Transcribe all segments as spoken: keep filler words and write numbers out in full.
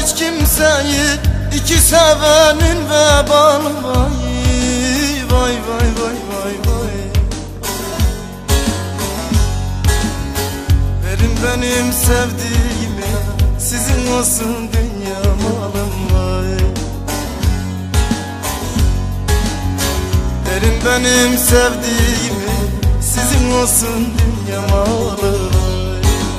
hiç kimseyi, iki sevenin vebalı vay. Vay vay vay vay vay. Verin benim sevdiğimi, sizin olsun dünya malım vay. Verin benim sevdiğimi, sizin olsun dünya malım vay.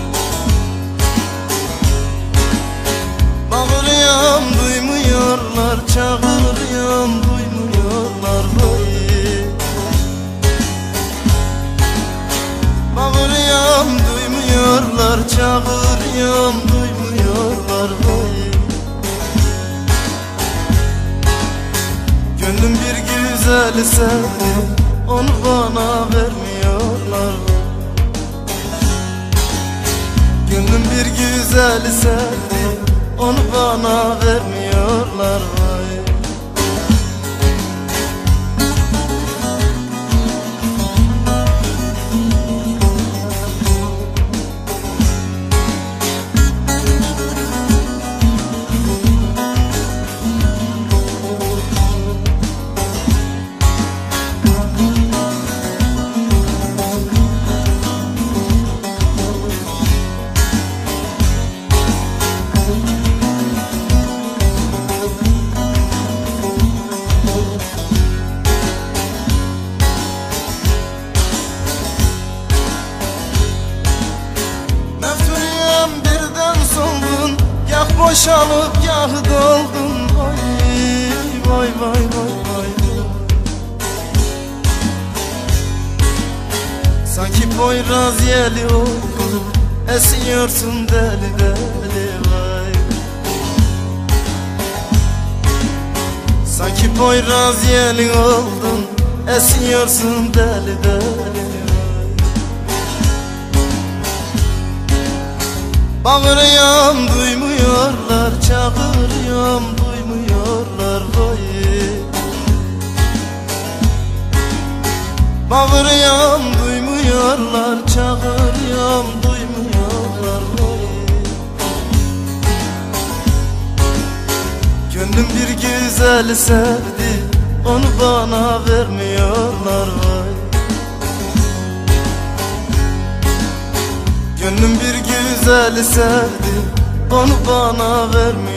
Bağırıyorum duymuyorlar, çağırıyorum duymuyorlar vay. Bağırıyorum duymuyorlar, çağırıyorum duymuyorlar vay. Gönlüm bir güzeli sevdi, onu bana vermiyorlar vay. Gönlüm bir güzeli sevdi, onu bana vermiyorlar vay. Boşalıp yah doldun vay. Vay vay vay vay. Sanki Poyraz yeli oldun, esiyorsun deli deli vay. Sanki Poyraz yeli oldun, esiyorsun deli deli. Bağırıyorum duymuyorlar, çağırıyorum duymuyorlar vay. Bağırıyorum duymuyorlar, çağırıyorum duymuyorlar vay. Gönlüm bir güzeli sevdi, onu bana vermiyorlar vay. Gönlüm bir güzeli sevdi, onu bana vermiyor.